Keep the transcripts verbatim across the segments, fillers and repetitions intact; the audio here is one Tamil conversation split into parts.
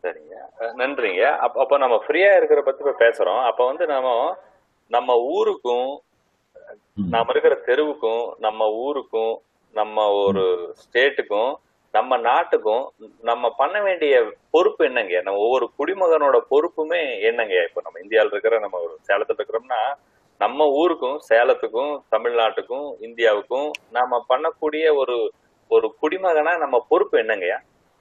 சரிங்க. நன்றிங்க. அப்ப அப்ப நம்ம ஃப்ரீயா இருக்கிற பத்தி இப்ப பேசுறோம். அப்ப வந்து நாம நம்ம ஊருக்கும் நாம இருக்கிற தெருவுக்கும் நம்ம ஊருக்கும் நம்ம ஒரு ஸ்டேட்டுக்கும் நம்ம நாட்டுக்கும் நம்ம பண்ண வேண்டிய பொறுப்பு என்னங்க? நம்ம ஒவ்வொரு குடிமகனோட பொறுப்புமே என்னங்க? இப்ப நம்ம இந்தியாவில் இருக்கிற நம்ம ஒரு சேலத்துல இருக்கிறோம்னா நம்ம ஊருக்கும் சேலத்துக்கும் தமிழ்நாட்டுக்கும் இந்தியாவுக்கும் நாம பண்ணக்கூடிய ஒரு ஒரு குடிமகனா நம்ம பொறுப்பு என்னங்கய்யா?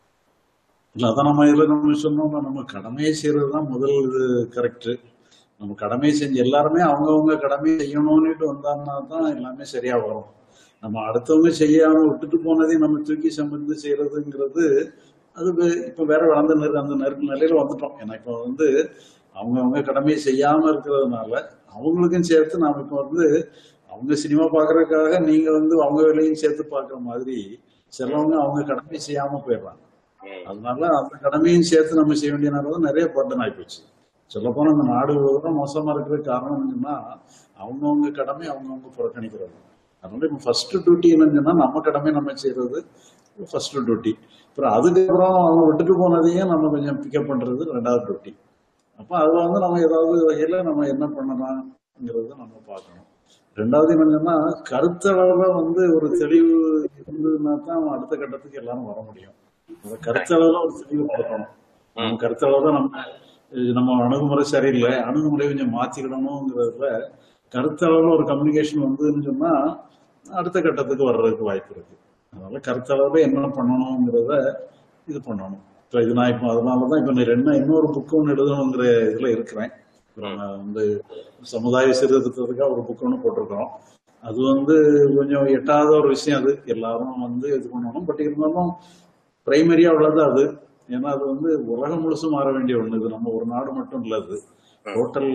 இல்ல அதான் நம்ம இதுல நம்ம சொன்னோம்னா நம்ம கடமையை செய்யறதுதான் முதல் இது கரெக்ட். நம்ம கடமையை செஞ்சு எல்லாருமே அவங்கவுங்க கடமையை செய்யணும்னுட்டு வந்தாங்கன்னா தான் எல்லாமே சரியா வரும். நம்ம அடுத்தவங்க செய்யாம விட்டுட்டு போனதையும் நம்ம தூக்கி சம்பந்து செய்யறதுங்கிறது அது இப்ப வேற வளர்ந்த நெரு அந்த நெருக்கு நிலையில வந்துட்டோம். ஏன்னா இப்ப வந்து அவங்கவுங்க கடமையை செய்யாம இருக்கிறதுனால அவங்களுக்கும் சேர்த்து நாம இப்ப வந்து அவங்க சினிமா பாக்குறதுக்காக நீங்க வந்து அவங்க வேலையும் சேர்த்து பாக்குற மாதிரி சிலவங்க அவங்க கடமையை செய்யாம போயிடுறாங்க. அதனால அந்த கடமையும் சேர்த்து நம்ம செய்ய வேண்டியனாலதான் நிறைய பர்டன் ஆயிப்போச்சு. சொல்ல போனா இந்த நாடு முழுவதும் மோசமா இருக்கிறதுக்கு காரணம் என்னன்னா அவங்கவுங்க கடமை அவங்கவுங்க புறக்கணிக்கிறது. அதனால இப்ப ஃபர்ஸ்ட் டியூட்டி என்னன்னா நம்ம கடமை நம்ம செய்யறது ஃபர்ஸ்ட் டியூட்டி. அப்புறம் அதுக்கப்புறம் அவங்க விட்டுட்டு போனதையும் நம்ம கொஞ்சம் பிக்கப் பண்றது ரெண்டாவது டியூட்டி. அப்ப அதுல வந்து நம்ம ஏதாவது வகையில நம்ம என்ன பண்ணலாம்ங்கிறத நம்ம பார்க்கணும். ரெண்டாவது என்னன்னா கருத்தளவுல வந்து ஒரு தெளிவு இருந்ததுன்னா தான் அடுத்த கட்டத்துக்கு எல்லாரும் வர முடியும். அந்த கருத்தளவுல ஒரு தெளிவு கொடுக்கணும். நம்ம கருத்தளவுல நம்ம நம்ம அணுகுமுறை சரியில்லை, அணுகுமுறை கொஞ்சம் மாத்திக்கணும்ங்கிறதுல கருத்தளவுல ஒரு கம்யூனிகேஷன் வந்ததுன்னு சொன்னா அடுத்த கட்டத்துக்கு வர்றதுக்கு வாய்ப்பு இருக்கு. அதனால கருத்தளவுல என்ன பண்ணணுங்கிறத இது பண்ணணும். இப்ப இது நான் இப்போ அதனாலதான் இப்ப என்ன இன்னொரு புக்கு ஒன்று எழுதணுங்கிற இதுல இருக்கிறேன். வந்து சமுதாய சீர்திருத்தத்துக்காக ஒரு புக் ஒன்று போட்டிருக்கிறோம். அது வந்து கொஞ்சம் எட்டாத ஒரு விஷயம். அது எல்லாரும் வந்து இது பண்ணணும். பட் இருந்தாலும் பிரைமரியா உள்ளது அது. ஏன்னா அது வந்து உலகம் முழுசும் மாற வேண்டிய ஒண்ணு. இது நம்ம ஒரு நாடு மட்டும் இல்ல, அது டோட்டல்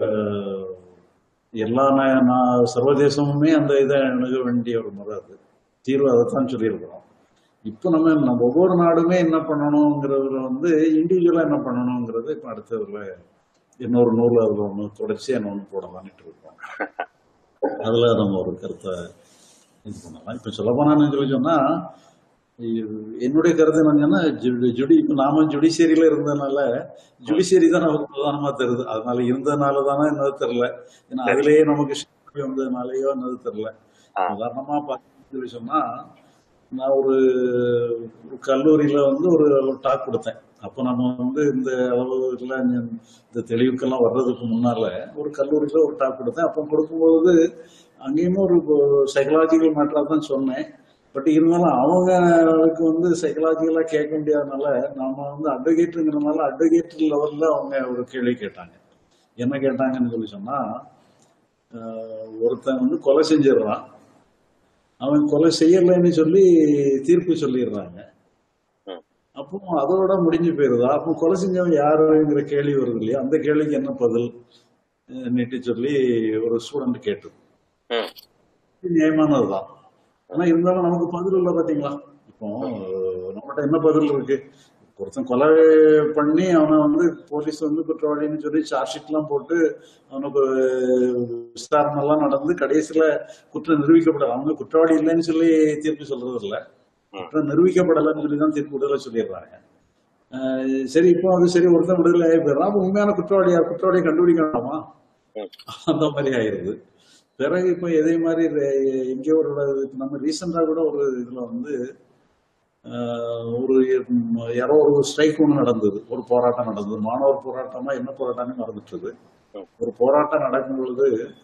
எல்லா சர்வதேசமுமே அந்த இதை அணுக வேண்டிய ஒரு முறை. அது தீர்வு அதைத்தான் சொல்லியிருக்கிறோம். இப்ப நம்ம நம்ம ஒவ்வொரு நாடுமே என்ன பண்ணணுங்கிறதுல வந்து இண்டிவிஜுவலா என்ன பண்ணணுங்கிறது இப்ப அடுத்ததுல இன்னொரு நூல் அதுல ஒண்ணு தொடர்ச்சியா ஒண்ணு போடலான்ட்டு இருக்கோம். அதுல நம்ம ஒரு கருத்தை இது பண்ணலாம். இப்ப சொல்ல போனான்னு சொல்லி சொன்னா என்னுடைய கருத்து என்னன்னா ஜுடி இப்ப நாம ஜுடிஷியரியில இருந்ததுனால ஜுடிஷியரி தான் நமக்கு பிரதானமா தெரியுது. அதனால இருந்ததுனால தானே என்னது தெரியல. ஏன்னா அதுலயே நமக்கு வந்ததுனாலயோ என்னது தெரியல. உதாரணமா பார்த்து சொன்னா நான் ஒரு கல்லூரியில வந்து ஒரு டாக் கொடுத்தேன். அப்ப நம்ம வந்து இந்த அளவுல இந்த தெளிவுக்கெல்லாம் வர்றதுக்கு முன்னால ஒரு கல்லூரியில ஒரு டாக் கொடுத்தேன். அப்ப கொடுக்கும்போது அங்கேயுமே ஒரு சைக்கலாஜிக்கல் மேட்டரா தான் சொன்னேன். பட் இருந்தாலும் அவங்களுக்கு வந்து சைக்கலாஜிக்கலா கேட்க முடியாதனால நாம வந்து அட்வொகேட்டுங்கிறதுனால அட்வொகேட் லெவல்ல அவங்க ஒரு கேள்வி கேட்டாங்க. என்ன கேட்டாங்கன்னு சொல்லி சொன்னா, ஒருத்தன் வந்து கொலை செஞ்சிடறான், அவன் கொலை செய்யலைன்னு சொல்லி தீர்ப்பு சொல்லிடுறாங்க. அப்போ அதோட முடிஞ்சு போயிருதா? அப்போ கொலை செஞ்சவன் யாருங்கிற கேள்வி வருது இல்லையா? அந்த கேள்விக்கு என்ன பதில் நீட்டு சொல்லி ஒரு ஸ்டூடெண்ட் கேட்டது. நியாயமானதுதான். ஆனா இருந்தாலும் நமக்கு பதில் இல்லை பாத்தீங்களா? இப்போ நம்மகிட்ட என்ன பதில் இருக்கு? ஒருத்தன் கொலை பண்ணி அவனை வந்து போலீஸ் வந்து குற்றவாளின்னு சொல்லி சார்ஜ் ஷீட் எல்லாம் போட்டு அவனுக்கு விசாரணை எல்லாம் நடந்து கடைசியில குற்றம் நிரூபிக்கப்படல. அவங்க குற்றவாளி இல்லைன்னு சொல்லி தீர்ப்பு சொல்றது இல்லை, குற்றம் நிரூபிக்கப்படலைன்னு சொல்லி தான் தீர்ப்பு விடுதலை சொல்லிடுறாங்க. சரி, இப்போ அது சரி ஒருத்தன் விடுதலை ஆகி போயிடறான். அப்ப உண்மையான குற்றவாளியா குற்றவாளியை கண்டுபிடிக்கலாமா? அந்த மாதிரி ஆயிருது. பிறகு இப்ப இதே மாதிரி எங்கேயோ ஒரு நம்ம ரீசெண்டா கூட ஒரு இதுல வந்து ஒரு யாரோ ஒரு ஸ்ட்ரைக் ஒண்ணு நடந்தது, ஒரு போராட்டம் நடந்தது. மாணவர் போராட்டமா என்ன போராட்டம்னு மறந்துட்டது. ஒரு போராட்டம் நடக்கும் பொழுது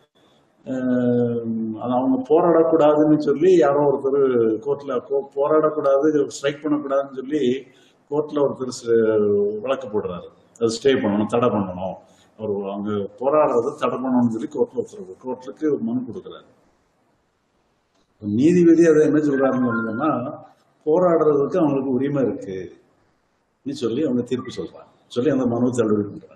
அவங்க போராடக்கூடாதுன்னு சொல்லி யாரோ ஒருத்தர் கோர்ட்ல போராடக்கூடாது ஸ்ட்ரைக் பண்ணக்கூடாதுன்னு சொல்லி கோர்ட்ல ஒருத்தர் வழக்கு போடுறாரு. அது ஸ்டே பண்ணணும், தடை பண்ணணும், ஒரு அங்க போராடுறத தடை பண்ணணும்னு சொல்லி கோர்ட்ல உத்தரவு கோர்ட்டுக்கு மனு கொடுக்குறாரு. நீதிபதி அதை என்ன சொல்றாருன்னு போராடுறதுக்கு அவங்களுக்கு உரிமை இருக்கு சொல்லி அவங்க தீர்ப்பு சொல்றாங்க, சொல்லி அந்த மனு தள்ளுபடி பண்றாங்க.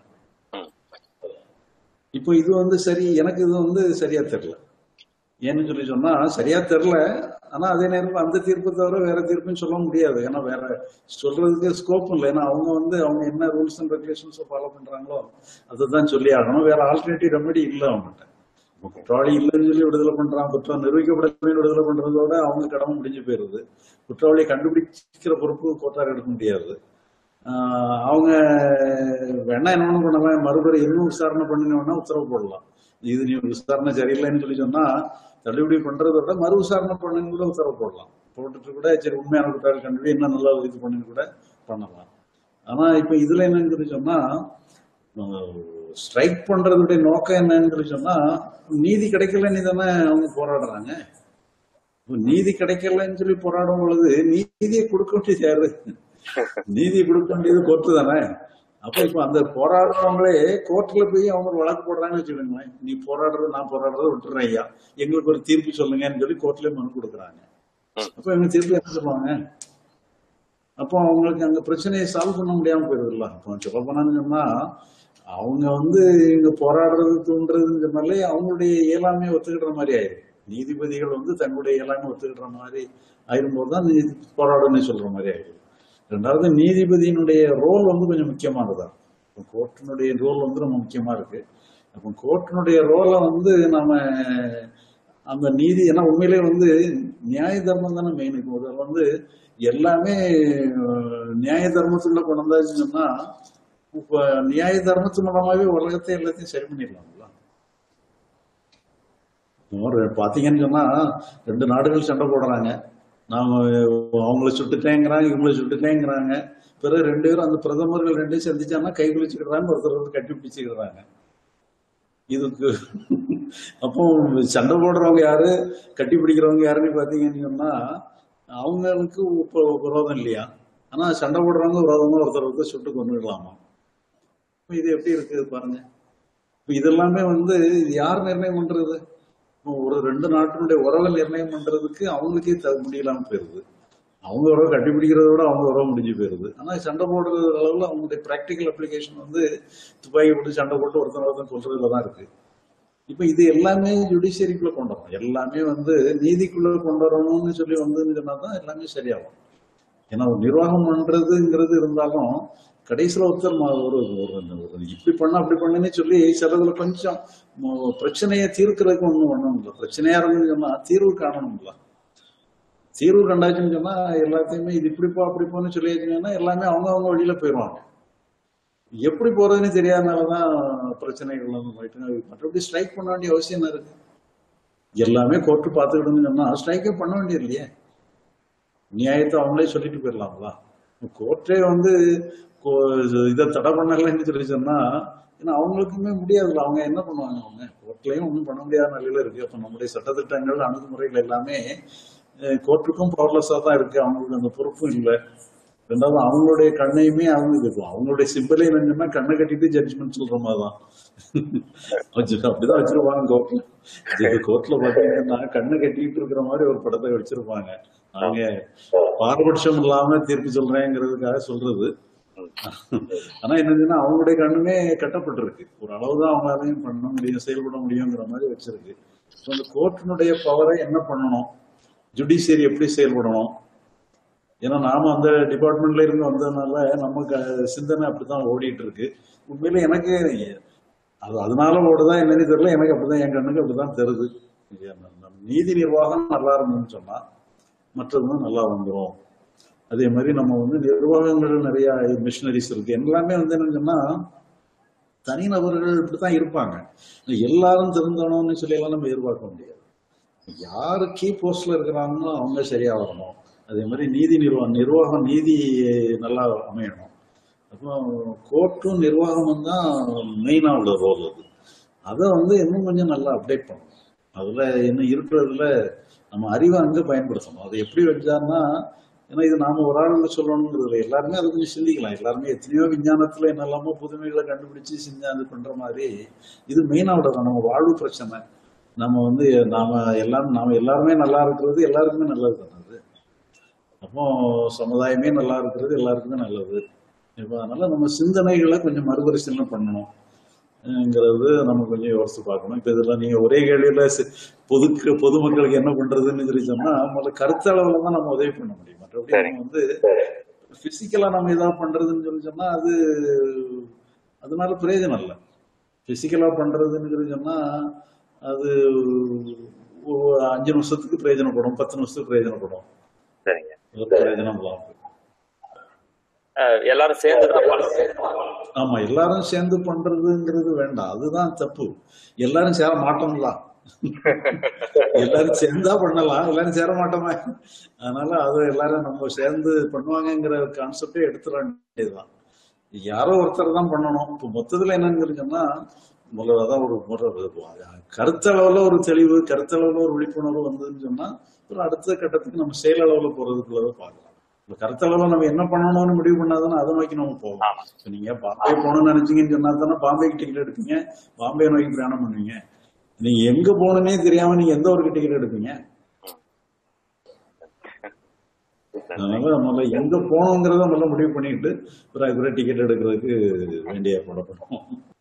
இப்போ இது வந்து சரி, எனக்கு இது வந்து சரியா தெரியல. ஏன்னு சொல்லி சொன்னா சரியா தெரியல. ஆனா அதே நேரத்தில் அந்த தீர்ப்பு தவிர வேற தீர்ப்புன்னு சொல்ல முடியாது. ஏன்னா வேற சொல்றதுக்கு ஸ்கோப் இல்லை. ஏன்னா அவங்க வந்து அவங்க என்ன ரூல்ஸ் அண்ட் ரெகுலேஷன்ஸ் ஃபாலோ பண்றாங்களோ அதுதான் சொல்லி ஆகணும். வேற ஆல்டர்னேட்டிவ் ரெமெடி இல்லை அவங்ககிட்ட. குற்றவாளி இல்லைன்னு சொல்லி விடுதலை பண்றான், குற்றம் நிரூபிக்கப்படலன்னு விடுதலை பண்றதோட அவங்க கடமை முடிஞ்சு போயிருது. குற்றவாளியை கண்டுபிடிக்கிற பொறுப்பு கோர்ட்டார் எடுக்க முடியாது. ஆஹ் அவங்க வேணா என்ன பண்ணலாம், மறுபடியும் இன்னும் விசாரணை பண்ணினோம்னா உத்தரவு போடலாம். இது நீ விசாரணை சரியில்லைன்னு சொல்லி சொன்னா தள்ளுபடி பண்றதை விட மறு விசாரணை பண்ணுன்னு கூட உத்தரவு போடலாம். போட்டுட்டு கூட சரி உண்மையான குற்றாளி கண்டுபிடி என்ன நல்லா இது பண்ணி கூட பண்ணலாம். ஆனா இப்ப இதுல என்னன்னு சொல்லி சொன்னா ஸ்ட்ரைக் பண்றதுடைய நோக்கம் என்னன்னு சொல்லி சொன்னா நீதி கிடைக்கலன்னு தானே அவங்க போராடுறாங்க. நீதி கிடைக்கலன்னு சொல்லி போராடும் பொழுது நீதியை கொடுக்க வேண்டியது யாரு? நீதியை கொடுக்க வேண்டியது கோர்ட்டு தானே. அப்ப இப்ப அந்த போராடுறவங்களே கோர்ட்ல போய் அவங்க வழக்கு போடுறாங்கன்னு வச்சுக்கோங்களேன், நீ போராடுறது நான் போராடுறத விட்டுறேன் ஐயா, எங்களுக்கு ஒரு தீர்ப்பு சொல்லுங்கன்னு சொல்லி கோர்ட்லயே மனு கொடுக்குறாங்க. அப்ப எங்க தீர்ப்பு என்ன சொல்லுவாங்க? அப்போ அவங்களுக்கு அந்த பிரச்சனையை சால்வ் பண்ண முடியாம போயிருதுல்ல. இப்போ சொல்ல போனான்னு சொன்னா அவங்க வந்து இங்க போராடுறது தூண்டுறதுன்னு சொன்னாலே அவங்களுடைய இயலாமே ஒத்துக்கிற மாதிரி ஆயிரும். நீதிபதிகள் வந்து தங்களுடைய இயலாமே ஒத்துக்கிற மாதிரி ஆயிரும் தான் நீதி போராடுன்னு சொல்ற மாதிரி ஆயிரும். ரெண்டாவது நீதிபதியினுடைய ரோல் வந்து கொஞ்சம் முக்கியமானதா. கோர்ட்டினுடைய ரோல் வந்து ரொம்ப முக்கியமா இருக்கு. அப்போ கோர்ட்டினுடைய ரோலை வந்து நம்ம அந்த நீதி ஏன்னா உண்மையிலே வந்து நியாய தர்மம் தானே மெயின். இப்போ அதில் வந்து எல்லாமே நியாய தர்மத்துக்குள்ள கொண்டு வந்தாச்சுன்னு சொன்னா இப்ப நியாய தர்மத்து மூலமாவே உலகத்தை எல்லாத்தையும் சரி பண்ணிடலாம்ல. பாத்தீங்கன்னு சொன்னா ரெண்டு நாடுகள் சண்டை போடுறாங்க, நாம அவங்கள சுட்டுட்டேங்கிறாங்க இவங்களை சுட்டுட்டேங்கிறாங்க. பிறகு ரெண்டு பேரும் அந்த பிரதமர்கள் ரெண்டையும் சந்திச்சாங்கன்னா கை குளிச்சுக்கிறாங்க, ஒருத்தர் கட்டி பிடிச்சுக்கிறாங்க. இதுக்கு அப்போ சண்டை போடுறவங்க யாரு கட்டி பிடிக்கிறவங்க யாருன்னு பாத்தீங்கன்னு சொன்னா அவங்களுக்கு இப்போ விரோதம் இல்லையா, ஆனா சண்டை போடுறவங்க விரோதமா ஒருத்தர் ஒருத்தர் சுட்டு கொண்டுக்கலாமா. இது எப்படி இருக்குது பாருங்க. இதெல்லாமே வந்து யார் நிர்ணயம் பண்றது? ஒரு ரெண்டு நாட்டினுடைய உறவை நிர்ணயம் பண்றதுக்கு அவங்களுக்கே முடியலாம போயிருது. அவங்க உறவை கட்டிப்பிடிக்கிறத விட அவங்க உறவை முடிஞ்சு போயிருது. ஆனா சண்டை போடுறது அளவுல அவங்களுடைய பிராக்டிக்கல் அப்ளிகேஷன் வந்து துப்பாக்கி போட்டு சண்டை போட்டு ஒருத்தர் ஒருத்தர் சொல்றதுலதான் இருக்கு. இப்ப இது எல்லாமே ஜுடிஷியரிக்குள்ள கொண்டு வரணும், எல்லாமே வந்து நீதிக்குள்ள கொண்டு வரணும்னு சொல்லி வந்துன்னு சொன்னாதான் எல்லாமே சரியாகும். ஏன்னா ஒரு நிர்வாகம் பண்றதுங்கிறது இருந்தாலும் கடைசியில ஒருத்தர் ஒரு இப்படி பண்ண அப்படி பண்ணுன்னு சொல்லி சிலதுல கொஞ்சம் பிரச்சனையை தீர்க்கிறதுக்கு ஒண்ணும் பண்ணணும்ல. பிரச்சனையா இருந்துன்னு சொன்னா தீர்வு காணணும்ல. தீர்வு கண்டாச்சுன்னு சொன்னா எல்லாத்தையுமே இது இப்படிப்போ அப்படிப்போன்னு சொல்லியாச்சுன்னா எல்லாமே அவங்க அவங்க வழியில போயிடுவாங்க. எப்படி போறதுன்னு தெரியாதனாலதான் பிரச்சனைகள் வந்து போயிட்டு மற்றபடி ஸ்ட்ரைக் பண்ண வேண்டிய அவசியம் என்ன இருக்கு? எல்லாமே கோர்ட்டு பார்த்துக்கிட்டுன்னு சொன்னா ஸ்ட்ரைக்கே பண்ண வேண்டியது இல்லையே, நியாயத்தை அவங்களே சொல்லிட்டு போயிடலாங்களா? கோர்ட்டே வந்து இதை தடை பண்ணலன்னு சொல்லி சொன்னா ஏன்னா அவங்களுக்குமே முடியாதுல்ல. அவங்க என்ன பண்ணுவாங்க? அவங்க கோர்ட்லயும் ஒன்றும் பண்ண முடியாத நிலையில இருக்கு. அப்ப நம்முடைய சட்டத்திட்டங்கள் அணுகுமுறைகள் எல்லாமே கோர்ட்டுக்கும் பவர்லெஸ்ஸா தான் இருக்கு, அவங்களுக்கு அந்த பொறுப்பும் இல்லை. ரெண்டாவது அவங்களுடைய கண்ணையுமே அவங்க இருக்கும், அவங்களுடைய சிம்பிளே என்னன்னா கண்ணை கட்டிட்டு ஜட்ஜ்மெண்ட் சொல்ற மாதிரிதான் அப்படிதான் வச்சிருப்பாங்க கோர்ட்ல. கோர்ட்ல பாத்தீங்கன்னா கண்ணை கட்டிட்டு இருக்கிற மாதிரி ஒரு படத்தை வச்சிருப்பாங்க. அவங்க பாரபட்சம் இல்லாம தீர்ப்பு சொல்றேங்கிறதுக்காக சொல்றது. ஆனா என்னன்னா அவங்களுடைய கண்ணுமே கட்டப்பட்டிருக்கு, ஒரு அளவுதான் அவங்களாலையும் பண்ண முடியும் செயல்பட முடியுங்கிற மாதிரி வச்சிருக்கு. அந்த கோர்ட்டினுடைய பவரை என்ன பண்ணணும், ஜுடிஷியரி எப்படி செயல்படணும், ஏன்னா நாம அந்த டிபார்ட்மெண்ட்ல இருந்து வந்ததுனால நமக்கு சிந்தனை அப்படித்தான் ஓடிட்டு இருக்கு. உண்மையில எனக்கு அது அதனால ஓடுதான் என்னன்னு தெரியல, எனக்கு அப்படிதான் என் கண்ணுக்கு அப்படிதான் தெரியுது. நீதி நிர்வாகம் நல்லா இருந்ததுன்னு சொன்னா மற்றதும் நல்லா வந்துடும். அதே மாதிரி நம்ம வந்து நிர்வாகங்கள் நிறைய மிஷினரிஸ் இருக்கு, எல்லாமே வந்து என்னன்னு சொன்னா தனிநபர்கள் இப்படித்தான் இருப்பாங்க. எல்லாரும் திருந்தணும்னு சொல்லி எல்லாம் நம்ம எதிர்பார்க்க முடியாது. யாரு கீ போஸ்ட்ல இருக்கிறாங்களோ அவங்க சரியா வரணும். அதே மாதிரி நீதி நிர்வாகம் நிர்வாகம் நீதி நல்லா அமையணும். அப்புறம் கோர்ட்டும் நிர்வாகமும் தான் மெயினா உள்ள ரோல். அது அதை வந்து இன்னும் கொஞ்சம் நல்லா அப்டேட் பண்ணணும். அதுல என்ன இருக்கிறதுல நம்ம அறிவை அங்க பயன்படுத்தணும். அது எப்படி வச்சாருன்னா, ஏன்னா இது நாம ஒரு ஆளுங்க சொல்லணுங்கிறது எல்லாருமே அதை கொஞ்சம் சிந்திக்கலாம். எல்லாருமே எத்தனையோ விஞ்ஞானத்துல என்னெல்லாமோ புதுமைகளை கண்டுபிடிச்சு சிந்தாந்து பண்ற மாதிரி இது மெயினா விடணும். நம்ம வாழ்வு பிரச்சனை நம்ம வந்து நாம எல்லாரும் நாம எல்லாருமே நல்லா இருக்கிறது எல்லாருக்குமே நல்லது தானே. அது அப்போ சமுதாயமே நல்லா இருக்கிறது எல்லாருக்குமே நல்லது. இப்போ அதனால நம்ம சிந்தனைகளை கொஞ்சம் மறுபரிசீலனை பண்ணணும்ங்கிறது நம்ம கொஞ்சம் யோசித்து பார்க்கணும். இப்போ இதெல்லாம் நீங்க ஒரே கேள்வியில பொதுக்கு பொதுமக்களுக்கு என்ன பண்றதுன்னு சொல்லி சொன்னா முதல்ல கருத்தளவுல தான் நம்ம உதவி பண்ண முடியும். மற்றபடி நம்ம வந்து பிசிக்கலா நம்ம ஏதாவது பண்றதுன்னு சொல்லி சொன்னா அது அதனால பிரயோஜனம் இல்லை. பிசிக்கலா பண்றதுன்னு சொல்லி சொன்னா அது அஞ்சு நிமிஷத்துக்கு பிரயோஜனப்படும், பத்து நிமிஷத்துக்கு பிரயோஜனப்படும், பிரயோஜனம் இல்லாம. எல்லாரும் சேர்ந்துதான் பண்ணணும். ஆமா, எல்லாரும் சேர்ந்து பண்றதுங்கிறது வேண்டாம், அதுதான் தப்பு. எல்லாரும் சேர மாட்டோம்ல, எல்லாரும் சேர்ந்தா பண்ணலாம், எல்லாரும் சேர மாட்டோமே. அதனால அது எல்லாரும் நம்ம சேர்ந்து பண்ணுவாங்கங்கிற கான்செப்டே எடுத்துட வேண்டியதுதான். யாரோ ஒருத்தர் தான் பண்ணணும். இப்போ மொத்தத்துல என்னன்னு சொன்னா, முதல்ல அதான் ஒரு முறை கருத்தளவுல ஒரு தெளிவு, கருத்தளவுல ஒரு விழிப்புணர்வு வந்ததுன்னு சொன்னா ஒரு அடுத்த கட்டத்துக்கு நம்ம செயலளவுல போறதுக்குள்ளதை பார்க்கலாம். இந்த கருத்தளவுல நம்ம என்ன பண்ணணும்னு முடிவு பண்ணாதானே அதை நோக்கி நம்ம போகலாம். இப்போ நீங்க பாம்பே போகணும்னு நினைச்சீங்கன்னு சொன்னா தானே பாம்பேக்கு டிக்கெட் எடுப்பீங்க, பாம்பே நோக்கி பிரயாணம் பண்ணுவீங்க. நீங்க எங்க போகணுன்னே தெரியாம நீங்க எந்த ஒரு டிக்கெட் எடுப்பீங்க? அதனால முதல்ல எங்க போகணுங்கிறத முதல்ல முடிவு பண்ணிட்டு பிறகு டிக்கெட் எடுக்கிறதுக்கு வேண்டிய போடப்படும்.